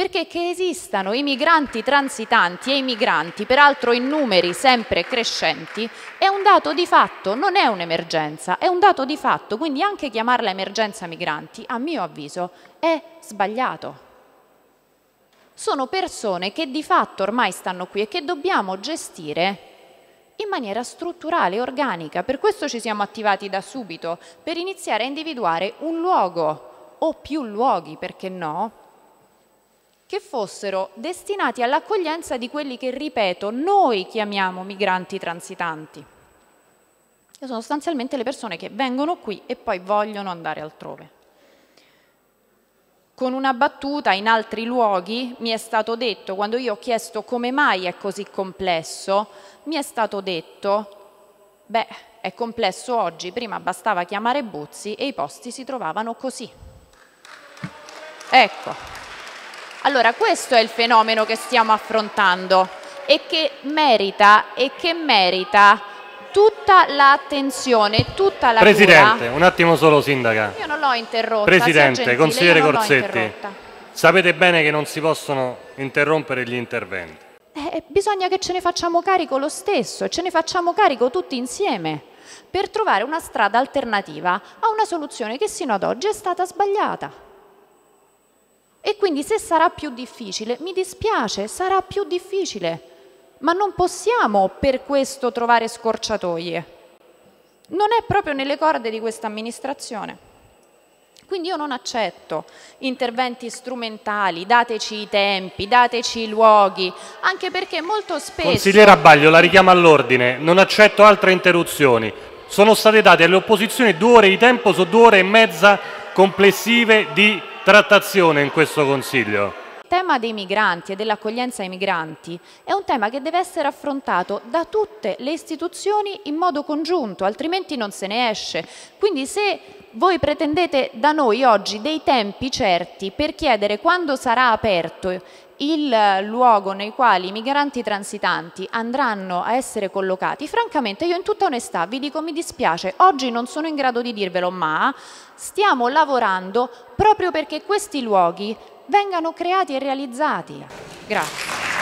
perché che esistano i migranti transitanti e i migranti, peraltro in numeri sempre crescenti, è un dato di fatto, non è un'emergenza, è un dato di fatto, quindi anche chiamarla emergenza migranti, a mio avviso, è sbagliato. Sono persone che di fatto ormai stanno qui e che dobbiamo gestire in maniera strutturale e organica. Per questo ci siamo attivati da subito, per iniziare a individuare un luogo o più luoghi, perché no, che fossero destinati all'accoglienza di quelli che, ripeto, noi chiamiamo migranti transitanti. Che sono sostanzialmente le persone che vengono qui e poi vogliono andare altrove. Con una battuta, in altri luoghi mi è stato detto, quando io ho chiesto come mai è così complesso, mi è stato detto, beh, è complesso oggi, prima bastava chiamare Buzzi e i posti si trovavano così. Ecco, allora questo è il fenomeno che stiamo affrontando e che merita tutta l'attenzione, tutta la Presidente, cura. un attimo solo, sindaca. Io non l'ho interrotta. Presidente, consigliere Corsetti, sapete bene che non si possono interrompere gli interventi. Bisogna che ce ne facciamo carico lo stesso e ce ne facciamo carico tutti insieme per trovare una strada alternativa a una soluzione che sino ad oggi è stata sbagliata. E quindi se sarà più difficile, mi dispiace, sarà più difficile, ma non possiamo per questo trovare scorciatoie. Non è proprio nelle corde di questa amministrazione. Quindi io non accetto interventi strumentali, dateci i tempi, dateci i luoghi, anche perché molto spesso... Consigliere Abbaglio, la richiamo all'ordine, non accetto altre interruzioni. Sono state date alle opposizioni 2 ore di tempo su 2 ore e mezza complessive di trattazione in questo Consiglio. Il tema dei migranti e dell'accoglienza ai migranti è un tema che deve essere affrontato da tutte le istituzioni in modo congiunto, altrimenti non se ne esce. Quindi se voi pretendete da noi oggi dei tempi certi per chiedere quando sarà aperto il luogo nei quali i migranti transitanti andranno a essere collocati, francamente io in tutta onestà vi dico mi dispiace, oggi non sono in grado di dirvelo, ma stiamo lavorando proprio perché questi luoghi vengano creati e realizzati. Grazie.